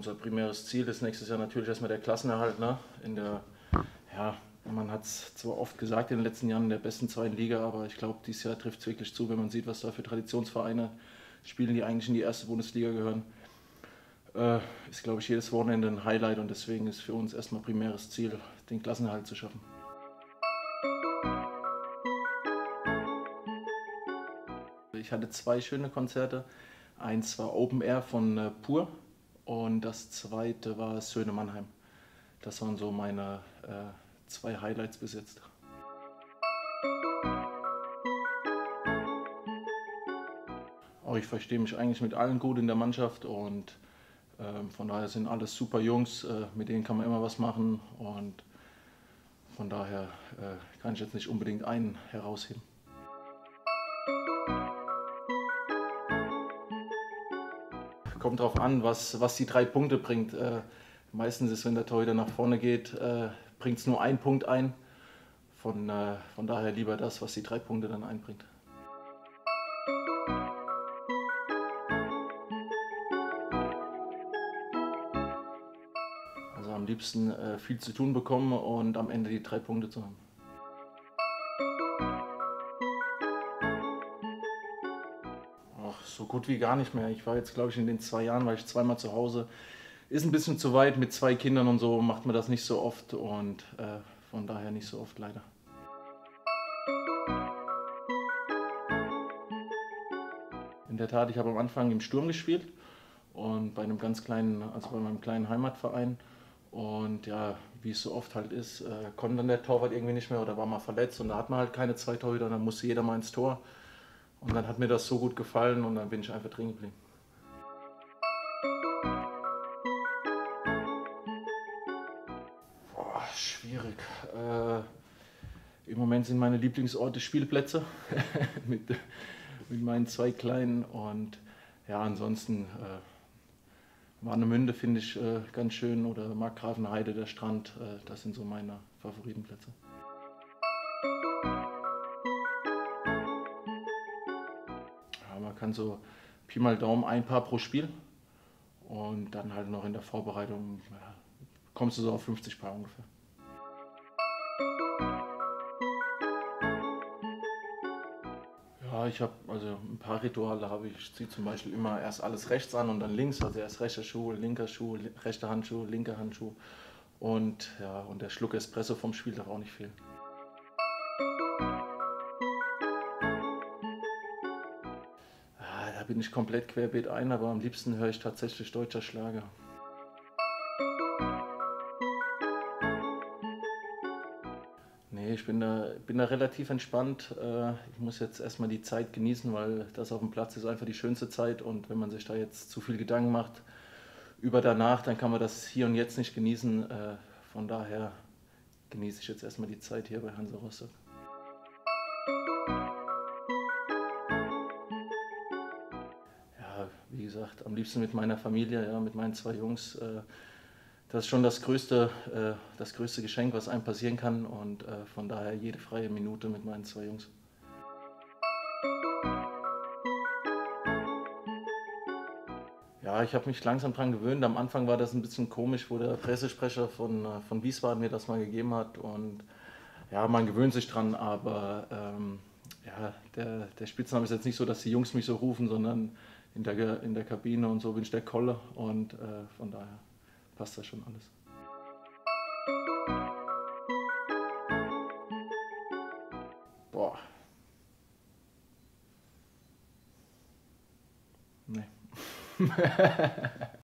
unser primäres Ziel ist nächstes Jahr natürlich erstmal der Klassenerhalt. Ne? Ja, man hat es zwar oft gesagt in den letzten Jahren in der besten zweiten Liga, aber ich glaube, dieses Jahr trifft es wirklich zu, wenn man sieht, was da für Traditionsvereine spielen, die eigentlich in die erste Bundesliga gehören. Ist, glaube ich, jedes Wochenende ein Highlight und deswegen ist für uns erstmal primäres Ziel, den Klassenerhalt zu schaffen. Ich hatte zwei schöne Konzerte. Eins war Open Air von Pur und das zweite war Söhne Mannheim. Das waren so meine zwei Highlights bis jetzt. Auch ich verstehe mich eigentlich mit allen gut in der Mannschaft und von daher sind alles super Jungs, mit denen kann man immer was machen und von daher kann ich jetzt nicht unbedingt einen herausheben. Kommt drauf an, was die 3 Punkte bringt. Meistens ist, wenn der Torhüter nach vorne geht, bringt es nur einen Punkt ein. Von daher lieber das, was die 3 Punkte dann einbringt. Also am liebsten viel zu tun bekommen und am Ende die 3 Punkte zu haben. Ach, so gut wie gar nicht mehr. Ich war jetzt, glaube ich, in den 2 Jahren, war ich zweimal zu Hause. Ist ein bisschen zu weit, mit 2 Kindern und so macht man das nicht so oft und von daher nicht so oft leider. In der Tat, ich habe am Anfang im Sturm gespielt und bei einem ganz kleinen, also bei meinem kleinen Heimatverein. Und ja, wie es so oft halt ist, konnte dann der Torwart irgendwie nicht mehr oder war mal verletzt und da hat man halt keine 2 Torhüter und dann musste jeder mal ins Tor. Und dann hat mir das so gut gefallen und dann bin ich einfach drin geblieben. Boah, schwierig. Im Moment sind meine Lieblingsorte Spielplätze mit meinen 2 Kleinen und ja, ansonsten Warnemünde finde ich ganz schön oder Markgrafenheide, der Strand, das sind so meine Favoritenplätze. Ja, man kann so Pi mal Daumen ein Paar pro Spiel und dann halt noch in der Vorbereitung ja, kommst du so auf 50 Paar ungefähr. Ja, ich habe also ein paar Rituale habe ich. Ich ziehe zum Beispiel immer erst alles rechts an und dann links, also erst rechter Schuh, rechter Handschuh, linker Handschuh und ja, und der Schluck Espresso vom Spiel darf auch nicht fehlen. Da bin ich komplett querbeet ein, aber am liebsten höre ich tatsächlich deutscher Schlager. Nee, ich bin da relativ entspannt. Ich muss jetzt erstmal die Zeit genießen, weil das auf dem Platz ist einfach die schönste Zeit und wenn man sich da jetzt zu viel Gedanken macht über danach, dann kann man das hier und jetzt nicht genießen. Von daher genieße ich jetzt erstmal die Zeit hier bei Hansa Rostock. Ja, wie gesagt, am liebsten mit meiner Familie, ja, mit meinen 2 Jungs. Das ist schon das größte Geschenk, was einem passieren kann und von daher jede freie Minute mit meinen 2 Jungs. Ja, ich habe mich langsam dran gewöhnt. Am Anfang war das ein bisschen komisch, wo der Pressesprecher von Wiesbaden mir das mal gegeben hat und ja, man gewöhnt sich dran, aber ja, der Spitzname ist jetzt nicht so, dass die Jungs mich so rufen, sondern in der Kabine und so bin ich der Kolle und von daher passt das schon alles. Boah, nee.